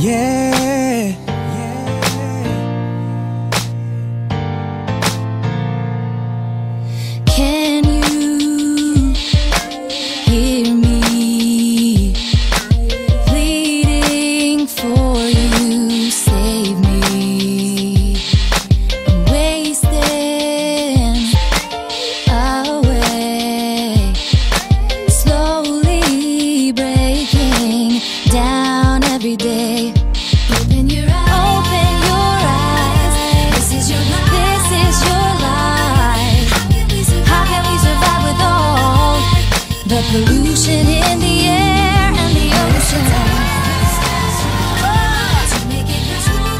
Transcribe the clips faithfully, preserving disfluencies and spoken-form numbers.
yeah. Can you hear me pleading for you? Save me. I'm wasting away, slowly breaking down every day. Open your eyes. Open your eyes. This is your life. This is your life. How can we survive with all the pollution in the air and the ocean? To make it true.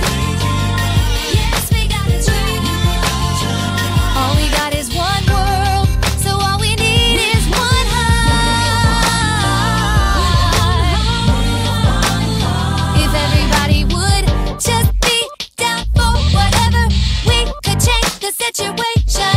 Yes, we got it true. All we got is one world, so all we need is one heart. If everybody would just be down for whatever, we could change the situation.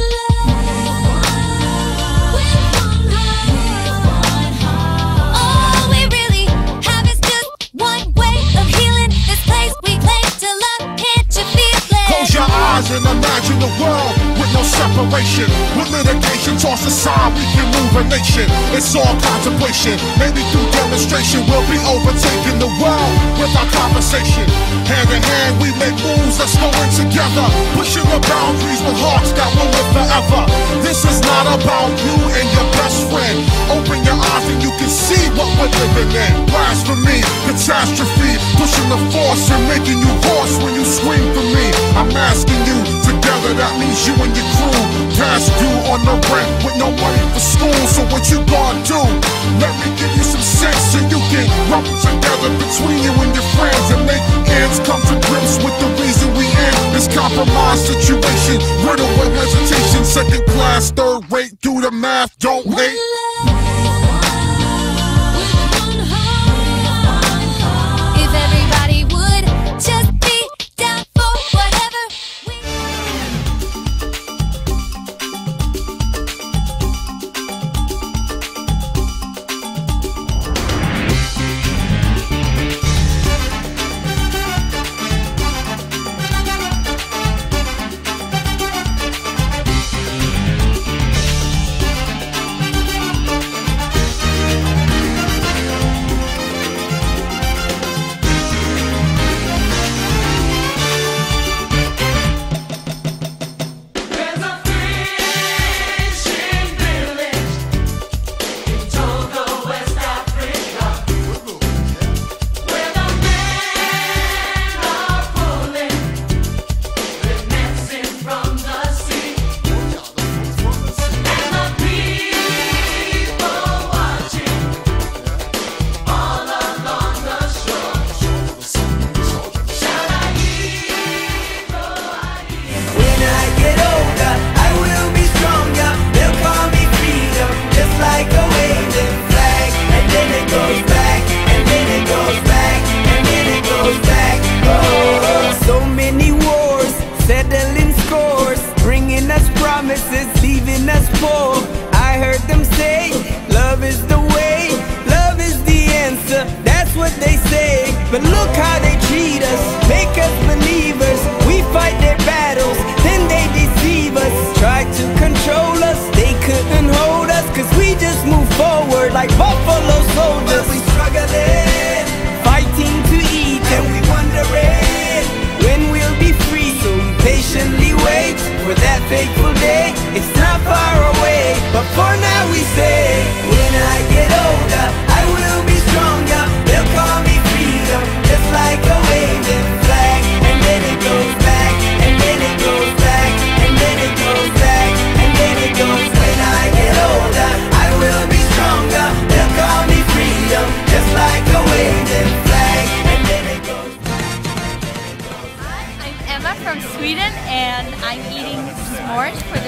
All we really have is just one way of healing this place we claim to love. Can't you feel it? Close your eyes and imagine a world with no separation. With litigation tossed aside, we can move a nation. It's all contemplation. Maybe through demonstration, we'll be overtaking the world with our conversation. Hand in hand, we make moves that's going together. Pushing the boundaries with hearts that will live forever. This is not about you and your best friend. Open your eyes and you can see what we're living in. Blasphemy, catastrophe, pushing the force and making you hoarse when you scream for me. I'm asking you, together that means you and your crew. Past due on the rent with no money for school. So what you gonna do? Let me give you some sense so you can rub it together between you and your friends and make ends come to grips with the reason we in this compromised situation. Riddled with hesitation, second class, third rate, do the math, don't hate. If everybody would just be down for whatever we leaving us poor. I heard them say, love is the way, love is the answer. That's what they say, but look how they treat us, make us believers. We fight their battles, then they deceive us. Try to control us, they couldn't hold us, cause we just move forward like buffalo soldiers. But we struggling, fighting to eat, and we wondering when we'll be free. So we patiently wait for that fateful day. It's not far away, but for now we say, when I get older, I will be stronger. They'll call me freedom, just like a waving flag. And then it goes back, and then it goes back, and then it goes back, and then it goes. When I get older, I will be stronger. They'll call me freedom, just like a waving flag. And then it goes back. Hi, I'm Emma from Sweden, and I'm eating s'mores for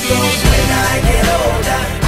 goes when I get older.